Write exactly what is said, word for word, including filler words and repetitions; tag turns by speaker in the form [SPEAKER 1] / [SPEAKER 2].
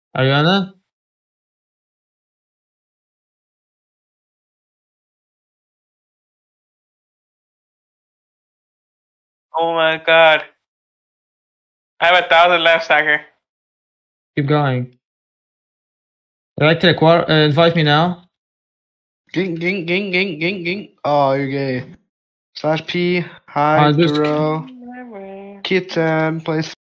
[SPEAKER 1] Ariana?
[SPEAKER 2] Oh my god. I have a thousand left, Stacker.
[SPEAKER 1] Keep going. Electric, what? Uh, invite me now.
[SPEAKER 3] Ging, ging, ging, ging, ging, ging. Oh, you're gay. Slash P, hi,
[SPEAKER 1] Uh, just-
[SPEAKER 3] Duro, Kitten, place.